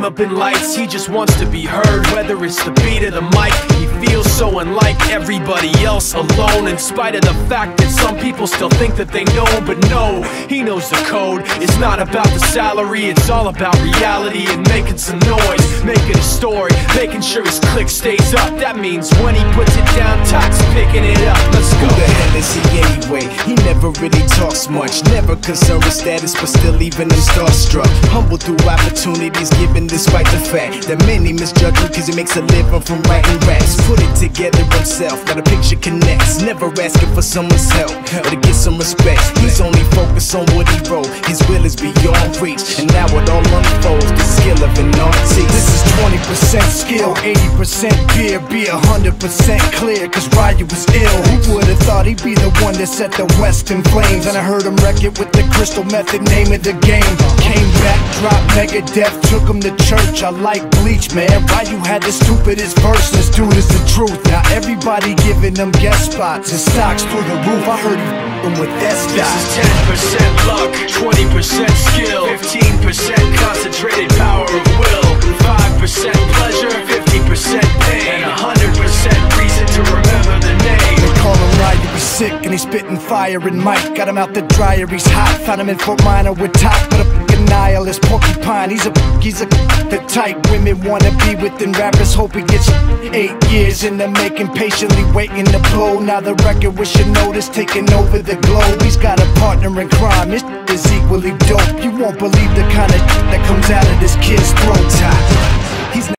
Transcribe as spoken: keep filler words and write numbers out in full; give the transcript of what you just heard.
climb up in lights, he just wants to be heard. Whether it's the beat or the mic, he feels so unlike everybody else, alone. In spite of the fact that some people still think that they know, but no, he knows the code. It's not about the salary, it's all about reality and making some noise, making a story, making sure his click stays up. That means when he puts it down, Tox picking it up. Let's go. Who the hell is he anyway? He never really talks much, never concerned with status, but still leaving him starstruck. Humble through opportunities given despite the fact that many misjudge him cause he makes a living from writing raps. Put it together himself, got a picture connects, never asking for someone's help or to get some respect. He's only focused on what he wrote, his will is beyond reach, and now it all unfolds, the skill of an artist. This is twenty percent skill, eighty percent beer, be a hundred percent clear, cause Ryu was ill. Who would've thought he'd be the one that set the West in flames? And I heard him wreck it with the Crystal Method, name of the game. Came back, dropped Megadeth, took him to church. I like Bleach, man, Ryu had the stupidest verse. This dude is the truth. Now everybody giving them guest spots, his stocks through the roof. I heard he f***ing with that stock. This is ten percent luck, twenty percent skill, fifteen percent concentrated power of will, five percent pleasure, fifty percent pain, and one hundred percent reason to remember the name. They call him Ryu, he's sick and he's spitting fire. And Mike got him out the dryer, he's hot. Found him in Fort Minor with top, but a f***ing nihilist porcupine. He's a he's a the type women wanna be within. Rappers hope he gets eight years in the making, patiently waiting to blow. Now the record with your notice taking over the globe. He's got a partner in crime, his is equally dope. You won't believe the kind of that comes out of this kid's throat.